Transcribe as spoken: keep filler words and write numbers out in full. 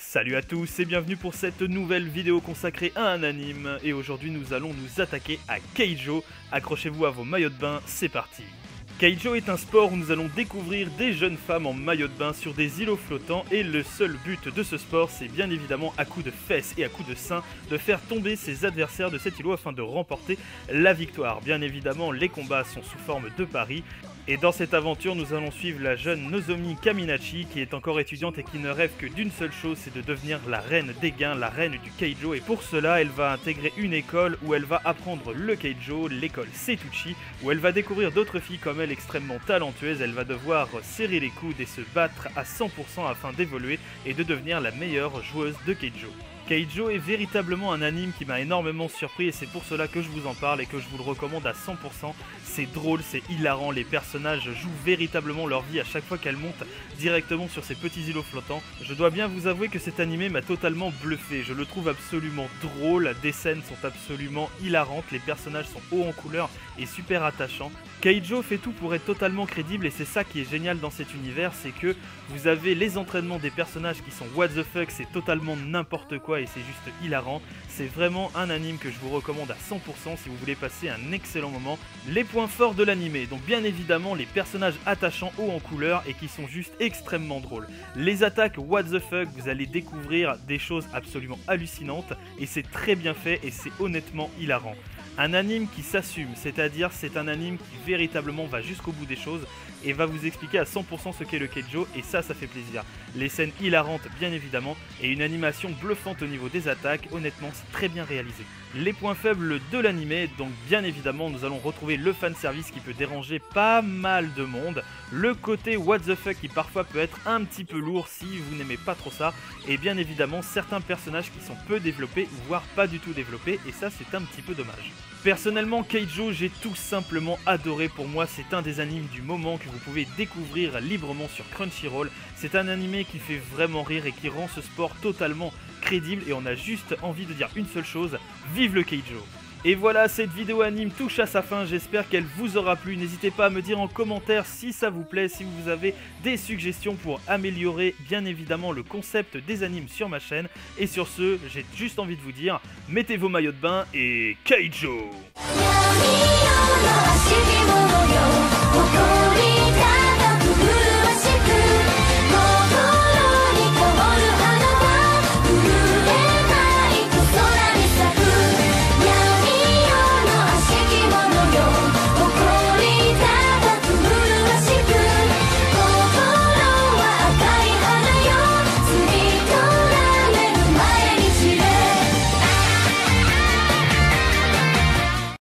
Salut à tous et bienvenue pour cette nouvelle vidéo consacrée à un anime. Et aujourd'hui nous allons nous attaquer à Keijo. Accrochez-vous à vos maillots de bain, c'est parti. Keijo est un sport où nous allons découvrir des jeunes femmes en maillot de bain sur des îlots flottants et le seul but de ce sport c'est bien évidemment à coups de fesses et à coups de seins de faire tomber ses adversaires de cet îlot afin de remporter la victoire. Bien évidemment les combats sont sous forme de paris. Et dans cette aventure, nous allons suivre la jeune Nozomi Kaminachi qui est encore étudiante et qui ne rêve que d'une seule chose, c'est de devenir la reine des gains, la reine du Keijo. Et pour cela, elle va intégrer une école où elle va apprendre le Keijo, l'école Setouchi, où elle va découvrir d'autres filles comme elle extrêmement talentueuses. Elle va devoir serrer les coudes et se battre à cent pour cent afin d'évoluer et de devenir la meilleure joueuse de Keijo. Keijo est véritablement un anime qui m'a énormément surpris et c'est pour cela que je vous en parle et que je vous le recommande à cent pour cent. C'est drôle, c'est hilarant, les personnages jouent véritablement leur vie à chaque fois qu'elles montent directement sur ces petits îlots flottants. Je dois bien vous avouer que cet animé m'a totalement bluffé, je le trouve absolument drôle, des scènes sont absolument hilarantes, les personnages sont hauts en couleur et super attachants. Keijo fait tout pour être totalement crédible et c'est ça qui est génial dans cet univers, c'est que vous avez les entraînements des personnages qui sont what the fuck, c'est totalement n'importe quoi et c'est juste hilarant. C'est vraiment un anime que je vous recommande à cent pour cent si vous voulez passer un excellent moment. Les points forts de l'anime, donc bien évidemment les personnages attachants hauts en couleur et qui sont juste extrêmement drôles. Les attaques what the fuck, vous allez découvrir des choses absolument hallucinantes et c'est très bien fait et c'est honnêtement hilarant. Un anime qui s'assume, c'est-à-dire c'est un anime qui véritablement va jusqu'au bout des choses et va vous expliquer à cent pour cent ce qu'est le Keijo et ça, ça fait plaisir. Les scènes hilarantes bien évidemment et une animation bluffante au niveau des attaques, honnêtement c'est très bien réalisé. Les points faibles de l'anime, donc bien évidemment nous allons retrouver le fanservice qui peut déranger pas mal de monde, le côté what the fuck qui parfois peut être un petit peu lourd si vous n'aimez pas trop ça, et bien évidemment certains personnages qui sont peu développés, voire pas du tout développés, et ça c'est un petit peu dommage. Personnellement, Keijo, j'ai tout simplement adoré. Pour moi, c'est un des animes du moment que vous pouvez découvrir librement sur Crunchyroll. C'est un animé qui fait vraiment rire et qui rend ce sport totalement crédible. Et on a juste envie de dire une seule chose, vive le Keijo! Et voilà, cette vidéo anime touche à sa fin, j'espère qu'elle vous aura plu. N'hésitez pas à me dire en commentaire si ça vous plaît, si vous avez des suggestions pour améliorer bien évidemment le concept des animes sur ma chaîne. Et sur ce, j'ai juste envie de vous dire, mettez vos maillots de bain et Keijo!